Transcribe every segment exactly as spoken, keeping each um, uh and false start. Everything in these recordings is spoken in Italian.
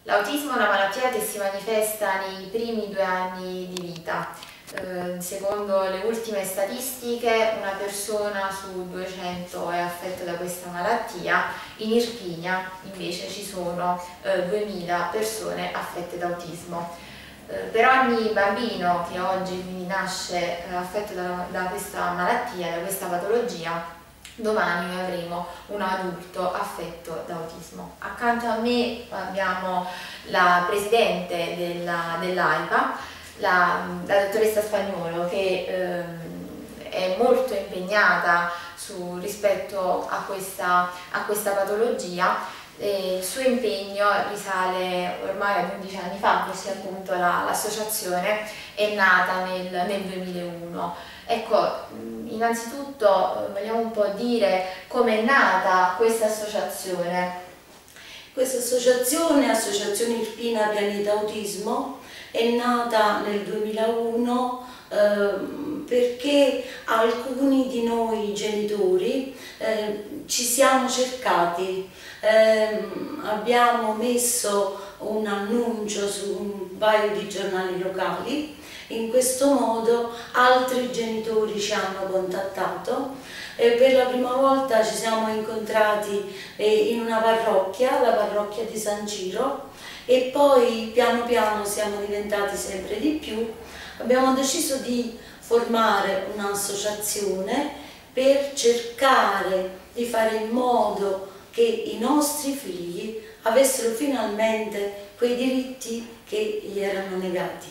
L'autismo è una malattia che si manifesta nei primi due anni di vita. Eh, secondo le ultime statistiche, una persona su duecento è affetta da questa malattia. In Irpinia invece ci sono eh, duemila persone affette da autismo. Eh, per ogni bambino che oggi quindi nasce eh, affetto da, da questa malattia, da questa patologia, domani noi avremo un adulto affetto da autismo. Accanto a me abbiamo la presidente dell'AIPA, la, la dottoressa Spagnuolo, che ehm, è molto impegnata su, rispetto a questa, a questa patologia. E il suo impegno risale ormai ad undici anni fa, così appunto l'associazione è nata nel, nel duemilauno. Ecco, innanzitutto vogliamo un po' dire come è nata questa associazione. Questa associazione, Associazione Irpina Pianeta Autismo, è nata nel duemilauno eh, perché alcuni di noi genitori eh, ci siamo cercati. Eh, abbiamo messo un annuncio su un paio di giornali locali. In questo modo altri genitori ci hanno contattato e per la prima volta ci siamo incontrati eh, in una parrocchia, la parrocchia di San Ciro, e poi piano piano siamo diventati sempre di più. Abbiamo deciso di formare un'associazione per cercare di fare in modo che i nostri figli avessero finalmente quei diritti che gli erano negati.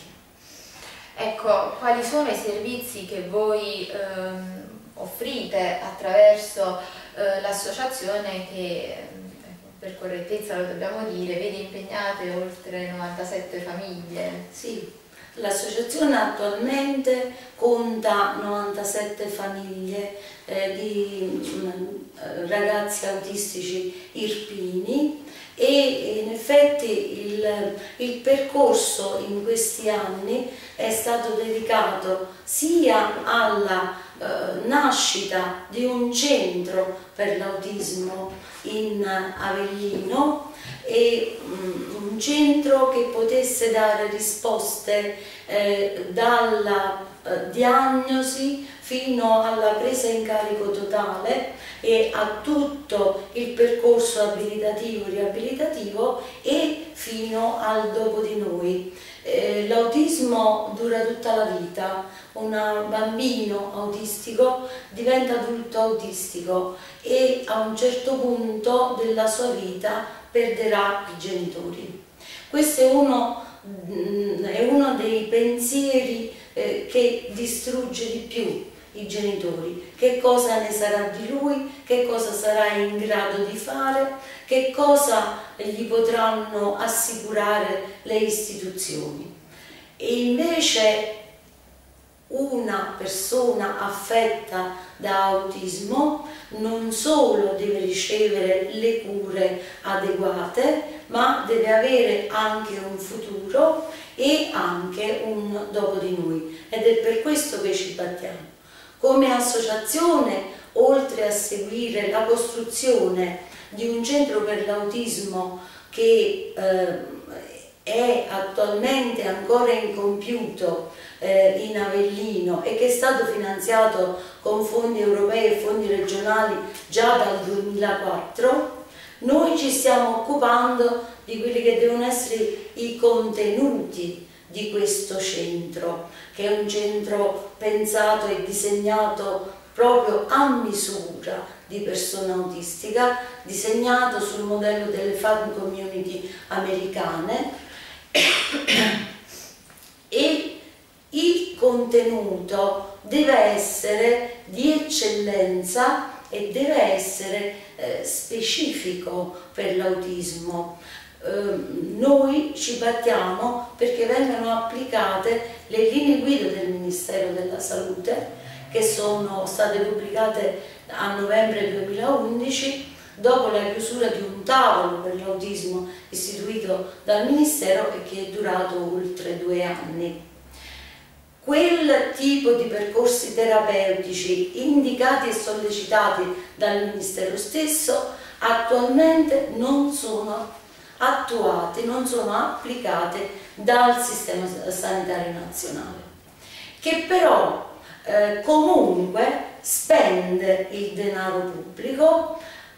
Ecco, quali sono i servizi che voi ehm, offrite attraverso eh, l'associazione che, per correttezza lo dobbiamo dire, vede impegnate oltre novantasette famiglie? Sì, l'associazione attualmente conta novantasette famiglie eh, di mh, ragazzi autistici irpini, e in effetti il, il percorso in questi anni è stato dedicato sia alla eh, nascita di un centro per l'autismo in Avellino, e um, un centro che potesse dare risposte eh, dalla eh, diagnosi fino alla presa in carico totale e a tutto il percorso abilitativo, riabilitativo e fino al dopo di noi. Eh, l'autismo dura tutta la vita, un bambino autistico diventa adulto autistico e a un certo punto della sua vita perderà i genitori. Questo è uno, è uno dei pensieri eh, che distrugge di più i genitori. Che cosa ne sarà di lui, che cosa sarà in grado di fare, che cosa gli potranno assicurare le istituzioni. E invece una persona affetta da autismo non solo deve ricevere le cure adeguate, ma deve avere anche un futuro e anche un dopo di noi, ed è per questo che ci battiamo. Come associazione, oltre a seguire la costruzione di un centro per l'autismo che eh, è attualmente ancora incompiuto eh, in Avellino e che è stato finanziato con fondi europei e fondi regionali già dal duemilaquattro, noi ci stiamo occupando di quelli che devono essere i contenuti di questo centro, che è un centro pensato e disegnato proprio a misura di persona autistica, disegnato sul modello delle farm community americane, e il contenuto deve essere di eccellenza e deve essere eh, specifico per l'autismo. Noi ci battiamo perché vengano applicate le linee guida del Ministero della Salute, che sono state pubblicate a novembre duemilaundici dopo la chiusura di un tavolo per l'autismo istituito dal Ministero e che è durato oltre due anni. Quel tipo di percorsi terapeutici indicati e sollecitati dal Ministero stesso attualmente non sono attuate, non sono applicate dal sistema sanitario nazionale, che però eh, comunque spende il denaro pubblico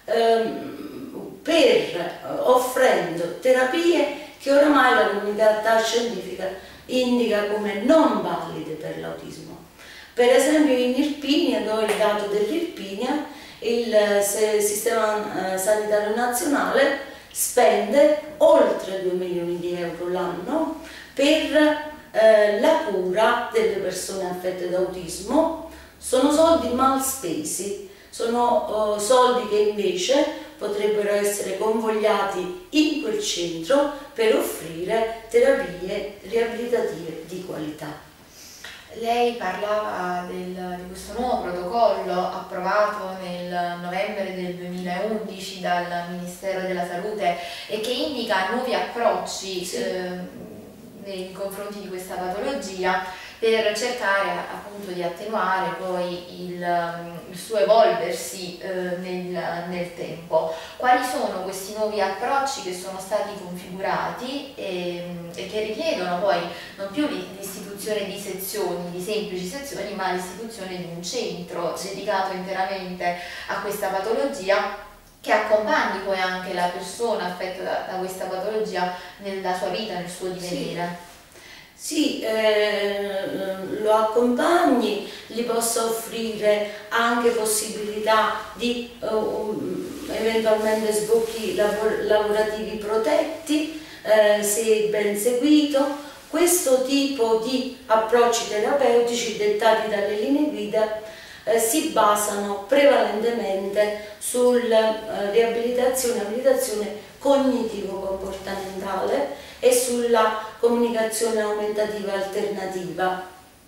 ehm, per offrendo terapie che oramai la comunità scientifica indica come non valide per l'autismo. Per esempio in Irpinia, do il dato dell'Irpinia, il sistema sanitario nazionale spende oltre due milioni di euro l'anno per eh, la cura delle persone affette da autismo. Sono soldi mal spesi, sono uh, soldi che invece potrebbero essere convogliati in quel centro per offrire terapie riabilitative di qualità. Lei parlava del, di questo nuovo protocollo approvato nel novembre del duemilaundici dal Ministero della Salute e che indica nuovi approcci sì. eh, nei confronti di questa patologia per cercare appunto di attenuare poi il, il suo evolversi eh, nel, nel tempo. Quali sono questi nuovi approcci che sono stati configurati e, e che richiedono poi non più l'istituzione di sezioni, di semplici sezioni, ma l'istituzione di un centro dedicato interamente a questa patologia, che accompagni poi anche la persona affetta da, da questa patologia nella sua vita, nel suo divenire? Sì. Sì, eh, lo accompagni, gli possa offrire anche possibilità di uh, eventualmente sbocchi lavor lavorativi protetti, eh, se ben seguito. Questo tipo di approcci terapeutici dettati dalle linee guida eh, si basano prevalentemente sulla eh, riabilitazione e abilitazione cognitivo-comportamentale e sulla comunicazione aumentativa alternativa,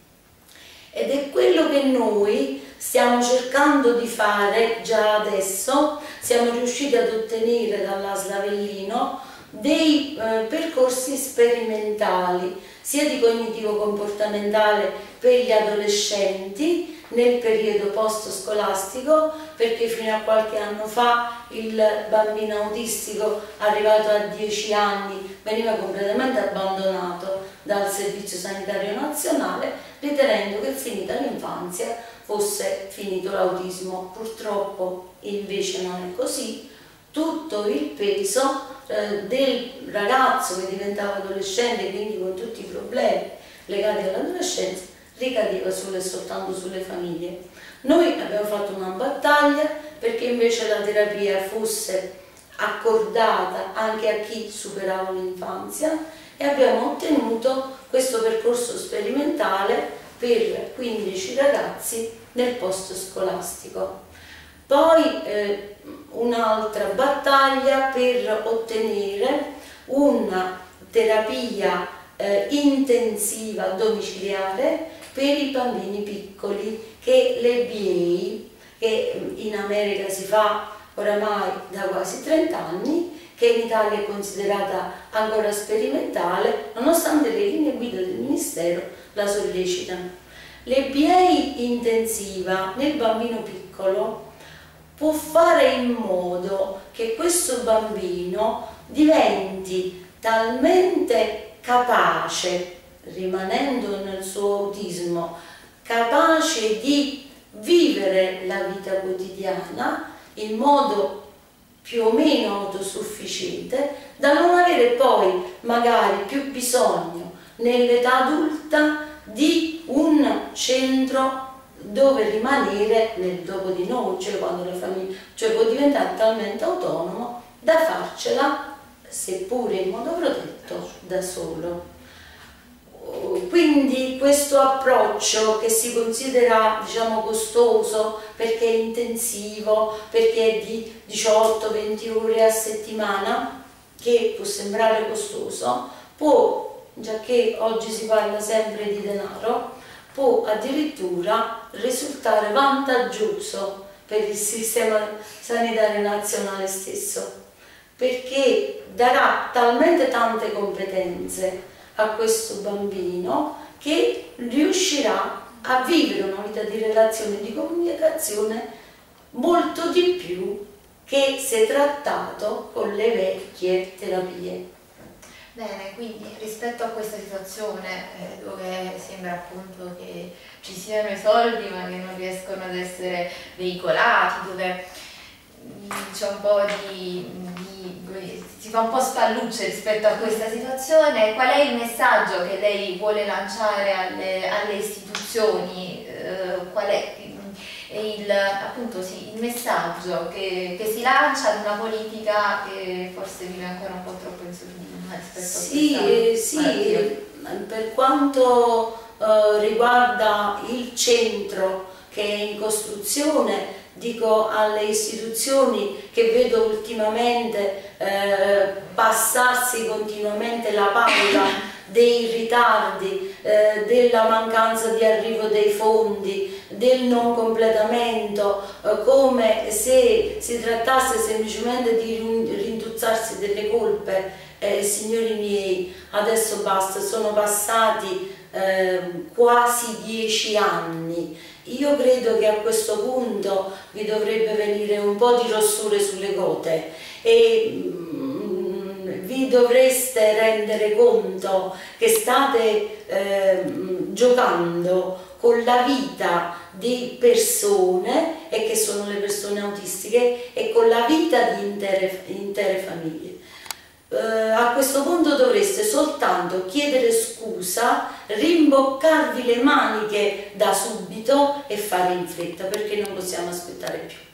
ed è quello che noi stiamo cercando di fare già adesso. Siamo riusciti ad ottenere dall'A S L Avellino dei eh, percorsi sperimentali sia di cognitivo comportamentale per gli adolescenti nel periodo post scolastico, perché fino a qualche anno fa il bambino autistico arrivato a dieci anni veniva completamente abbandonato dal Servizio Sanitario Nazionale, ritenendo che finita l'infanzia fosse finito l'autismo. Purtroppo invece non è così. Tutto il peso eh, del ragazzo che diventava adolescente, quindi con tutti i problemi legati all'adolescenza, ricadeva solo e soltanto sulle famiglie. Noi abbiamo fatto una battaglia perché invece la terapia fosse accordata anche a chi superava l'infanzia e abbiamo ottenuto questo percorso sperimentale per quindici ragazzi nel post scolastico. Poi eh, un'altra battaglia per ottenere una terapia eh, intensiva domiciliare per i bambini piccoli, che l'E B A, che in America si fa oramai da quasi trenta anni, che in Italia è considerata ancora sperimentale, nonostante le linee guida del Ministero la sollecitano. L'E B A intensiva nel bambino piccolo può fare in modo che questo bambino diventi talmente capace, rimanendo nel suo autismo, capace di vivere la vita quotidiana in modo più o meno autosufficiente, da non avere poi magari più bisogno nell'età adulta di un centro dove rimanere nel dopo di noi, cioè quando la famiglia, cioè può diventare talmente autonomo da farcela, seppure in modo protetto, da solo. Quindi questo approccio, che si considera, diciamo, costoso perché è intensivo, perché è di diciotto venti ore a settimana, che può sembrare costoso, può, già che oggi si parla sempre di denaro, può addirittura risultare vantaggioso per il sistema sanitario nazionale stesso, perché darà talmente tante competenze a questo bambino che riuscirà a vivere una vita di relazione e di comunicazione molto di più che si è trattato con le vecchie terapie. Bene, quindi rispetto a questa situazione eh, dove sembra appunto che ci siano i soldi ma che non riescono ad essere veicolati, dove c'è un po' di, di, si fa un po' spallucce rispetto a questa situazione, qual è il messaggio che lei vuole lanciare alle, alle istituzioni? Eh, qual è il, appunto, sì, il messaggio che, che si lancia ad una politica che forse vive ancora un po' troppo in sordina rispetto sì, a questa sì, per quanto eh, riguarda il centro che è in costruzione, dico alle istituzioni che vedo ultimamente eh, passarsi continuamente la palla dei ritardi, eh, della mancanza di arrivo dei fondi, del non completamento, eh, come se si trattasse semplicemente di rintuzzarsi delle colpe. Eh, signori miei, adesso basta, sono passati eh, quasi dieci anni. Io credo che a questo punto vi dovrebbe venire un po' di rossure sulle gote e mm, vi dovreste rendere conto che state eh, giocando con la vita di persone, e che sono le persone autistiche, e con la vita di intere, intere famiglie. Uh, a questo punto dovreste soltanto chiedere scusa, rimboccarvi le maniche da subito e fare in fretta, perché non possiamo aspettare più.